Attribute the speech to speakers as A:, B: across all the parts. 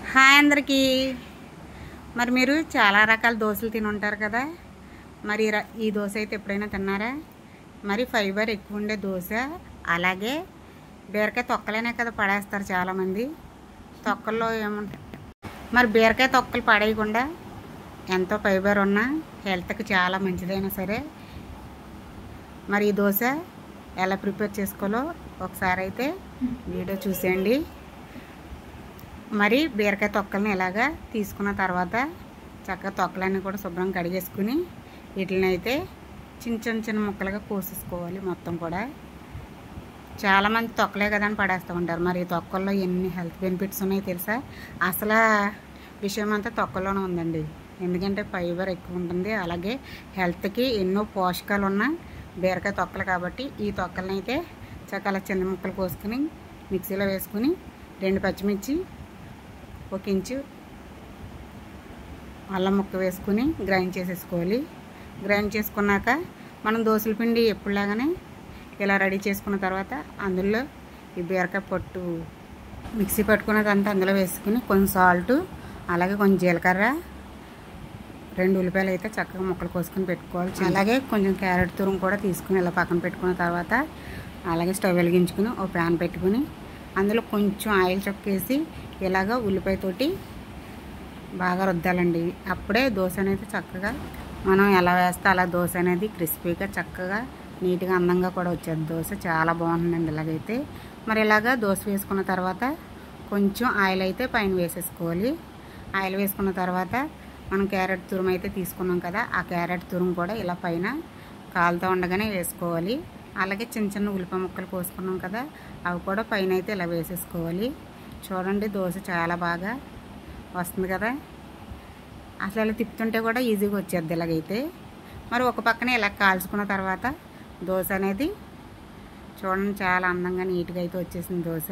A: Hi అందరికీ. మరి మీరు చాలా రకాల దోశలు తిని ఉంటారు కదా. మరి ఈ దోశ అయితే ఎప్పుడైనా తిన్నారా? మరి ఫైబర్ ఎక్కువ ఉండే దోశ, అలాగే బీరకాయ తొక్కలనే కదా పడేస్తారు చాలామంది. తొక్కల్లో ఏముంటాయి? మరి బీరకాయ తొక్కలు పడేయకుండా ఎంతో ఫైబర్ ఉన్న హెల్త్కి చాలా మంచిదైనా సరే మరి ఈ దోశ ఎలా ప్రిపేర్ చేసుకోవాలో ఒకసారి అయితే వీడియో చూసేయండి. మరి బీరకాయ తొక్కల్ని ఇలాగా తీసుకున్న తర్వాత చక్కగా తొక్కలన్నీ కూడా శుభ్రం కడిగేసుకుని వీటిని అయితే చిన్న ముక్కలుగా కోసేసుకోవాలి. మొత్తం కూడా చాలామంది తొక్కలే కదా అని పడేస్తూ ఉంటారు. మరి ఈ తొక్కల్లో ఎన్ని హెల్త్ బెనిఫిట్స్ ఉన్నాయో తెలుసా? అసలు విషయం అంతా తొక్కల్లోనే ఉందండి. ఎందుకంటే ఫైబర్ ఎక్కువ ఉంటుంది, అలాగే హెల్త్కి ఎన్నో పోషకాలు ఉన్న బీరకాయ తొక్కలు కాబట్టి ఈ తొక్కలని అయితే చక్కగా చిన్న ముక్కలు కోసుకుని మిక్సీలో వేసుకుని 2 పచ్చిమిర్చి, 1 ఇంచు అల్లం ముక్క వేసుకుని గ్రైండ్ చేసేసుకోవాలి. గ్రైండ్ చేసుకున్నాక మనం దోశల పిండి ఎప్పుడులాగానే ఇలా రెడీ చేసుకున్న తర్వాత అందులో ఈ బీరకాయ పొట్టు మిక్సీ పట్టుకున్నదంతా అందులో వేసుకుని కొంచెం సాల్ట్, అలాగే కొంచెం జీలకర్ర, 2 ఉల్లిపాయలు అయితే చక్కగా ముక్కలు కోసుకొని పెట్టుకోవాలి. అలాగే కొంచెం క్యారెట్ తురుము కూడా తీసుకుని ఇలా పక్కన పెట్టుకున్న తర్వాత అలాగే స్టవ్ వెలిగించుకుని ఒక ప్యాన్ పెట్టుకుని అందులో కొంచెం ఆయిల్ చొక్కేసి ఇలాగ ఉల్లిపాయతోటి బాగా రుద్దాలండి. అప్పుడే దోశ అనేది చక్కగా మనం ఎలా వేస్తే అలా దోశ అనేది క్రిస్పీగా చక్కగా నీట్గా అందంగా కూడా వచ్చేది. దోశ చాలా బాగుంటుందండి ఇలాగైతే. మరి ఇలాగా దోశ వేసుకున్న తర్వాత కొంచెం ఆయిల్ అయితే పైన వేసేసుకోవాలి. ఆయిల్ వేసుకున్న తర్వాత మనం క్యారెట్ తురుము అయితే తీసుకున్నాం కదా, ఆ క్యారెట్ తురుము కూడా ఇలా పైన కాలుతూ ఉండగానే వేసుకోవాలి. అలాగే చిన్న ఉల్లిపాయ ముక్కలు కోసుకున్నాం కదా, అవి కూడా పైన అయితే ఇలా వేసేసుకోవాలి. చూడండి దోశ చాలా బాగా వస్తుంది కదా. అసలు ఇలా తిప్పుతుంటే కూడా ఈజీగా వచ్చేది ఇలాగైతే. మరి ఒక పక్కన ఇలా కాల్చుకున్న తర్వాత దోశ అనేది చూడండి చాలా అందంగా నీట్గా అయితే వచ్చేసింది. దోశ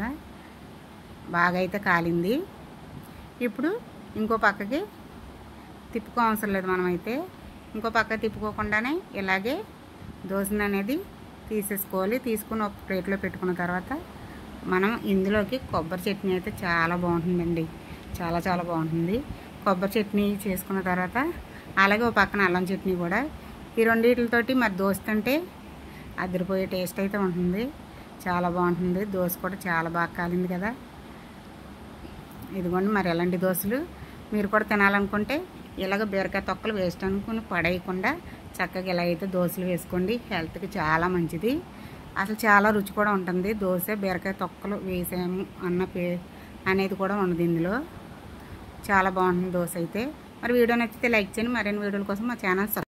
A: బాగా అయితే కాలింది. ఇప్పుడు ఇంకో పక్కకి తిప్పుకో అవసరం లేదు. మనమైతే ఇంకో పక్క తిప్పుకోకుండానే ఇలాగే దోశను అనేది తీసేసుకోవాలి. తీసుకుని ఒక ప్లేట్లో పెట్టుకున్న తర్వాత మనం ఇందులోకి కొబ్బరి చట్నీ అయితే చాలా బాగుంటుందండి. చాలా బాగుంటుంది. కొబ్బరి చట్నీ చేసుకున్న తర్వాత అలాగే ఒక పక్కన అల్లం చట్నీ కూడా, ఈ రెండింటితోటి మరి దోశ తింటే అదిరిపోయే టేస్ట్ అయితే ఉంటుంది. చాలా బాగుంటుంది. దోశ కూడా చాలా బాగా కాలింది కదా. ఇదిగోండి మరి ఎలాంటి దోశలు మీరు కూడా తినాలనుకుంటే ఇలాగ బీరకాయ తొక్కలు వేస్ట్ అనుకుని పడేయకుండా చక్కగా ఇలా అయితే దోశలు వేసుకోండి. హెల్త్కి చాలా మంచిది. అసలు చాలా రుచి కూడా ఉంటుంది. దోశ బీరకాయ తొక్కలు వేసాము అన్న అనేది కూడా ఉండదు ఇందులో. చాలా బాగుంటుంది దోశ అయితే. మరి వీడియో నచ్చితే లైక్ చేయండి. మరిన్ని వీడియోల కోసం మా ఛానల్